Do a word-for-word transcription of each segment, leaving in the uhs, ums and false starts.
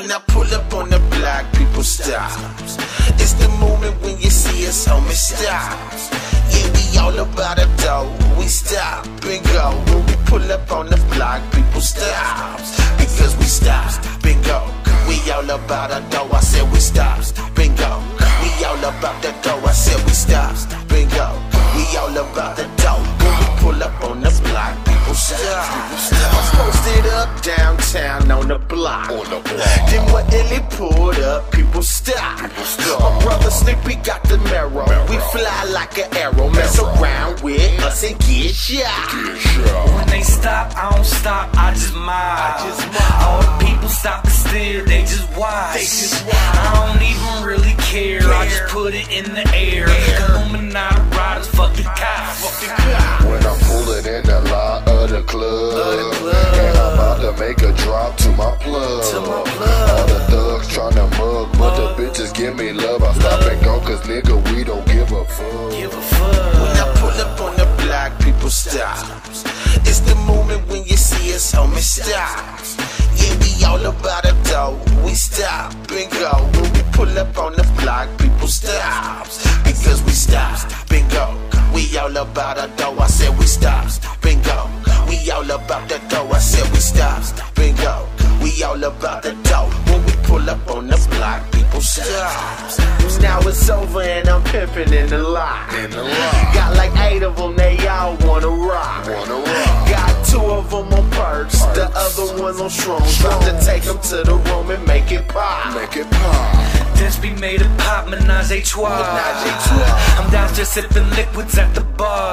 When I pull up on the block, people stop. It's the moment when you see us, homie, stop. Yeah, we all about a dough. We stop and go. When we pull up on the block, people stop. Because we stop and go. We all about a dough. I said we stop and go. We all about the dough. I said we stop and go. We all about the dough. When we pull up on the block, people stop. I'm posted up downtown on the block. Then when Illy pulled up, people stop. My brother Sleepi got the marrow. We fly like an arrow. Mess around with us and get shot. When they stop, I don't stop, I just mob. All the people stop and stare, they just watch. I don't even really care, I just put it in the air. Illuminati riders, fuck the cops. When I'm pulling in the lot of the club, and I'm about to make a drop to my plug. All the thugs tryna mug, but the bitches give me love. I stop and go, cause nigga, we don't give a fuck. Give a fuck. When I pull up on the block, people stop. It's the moment when you see us, homie, stop. Yeah, we all about a dough. We stop and go. When we pull up on the block, people stop. Because we stop and go. We all about a dough. I said we stop and go. We all about the dough. I said we stop and go. We all about the dough. When we pull up on the block, people stop. Now it's over and I'm pimping in the lot. In the lot. Got like eight of them, they all wanna rock. Wanna rock. Got two of them on perks, the other ones on shrooms. About to take them to the room and make it pop. Make it pop. Desperado made a pop, menage a trois. I'm downstairs sipping liquids at the bar.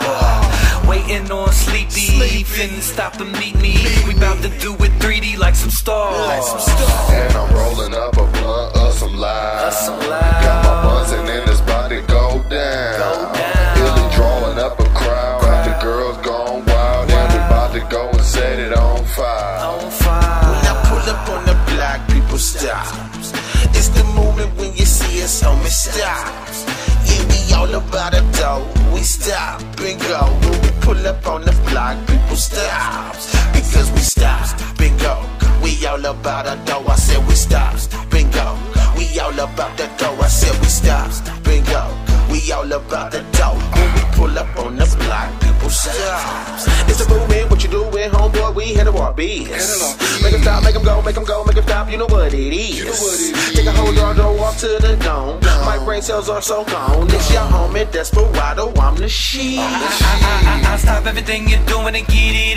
Waiting on Sleepi, finna stop and meet me. We bout to do it three D like some stars. And I'm rolling up a blunt of some lies. Got my buzzing in this body go down. Illy drawing up a crowd. Got the girls gone wild, and we bout to go and set it on fire. When I pull up on the block, people stop. It's the moment when you see us, homie, stop. Yeah, we all about a dough. We stop and go. When we pull up on the block, people stop. Because we stop and go. We all about a dough. I said we stop and go. We all about the dough. I said we stop and go. We all about the dough. When we pull up on the block, people stop. It's a movement, what you doing, homeboy? We handle our business. Make them stop, make them go, make them go, make them stop. You know what it is. Take a whole yard, go off to the dome. My brain cells are so gone. This your homie, Desperado, I'm the shit. I, I, I, I stop everything you're doing and get it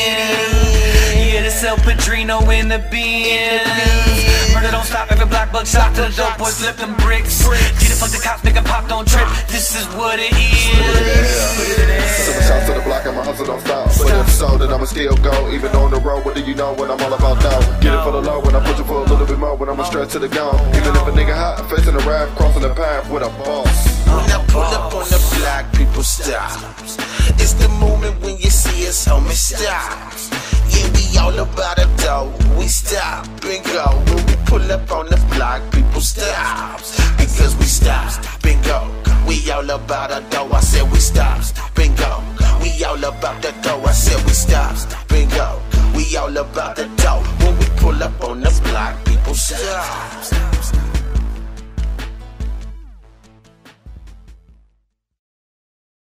in. Yeah, this El Padrino in the bin. Murder don't stop, every black bug shot to the dope boys flip them bricks. Get it, fuck the cops, make them pop, don't trip. This is what it is. Seven shots to the block and my hustle don't stop. But if so, then I'ma still go. Even on the road, what do you know what I'm all about now? Get it for the low when I push it for a little bit more. When I'm straight to the gone. Even if a nigga hot, facing the rap, crossing the path with a boss. When I pull up on the block, people stop. It's the moment when you see us, homie, stop. Yeah, we all about a dough. We stop and go. When we pull up on the block, people stop. Because we stop and go. We all about a dough.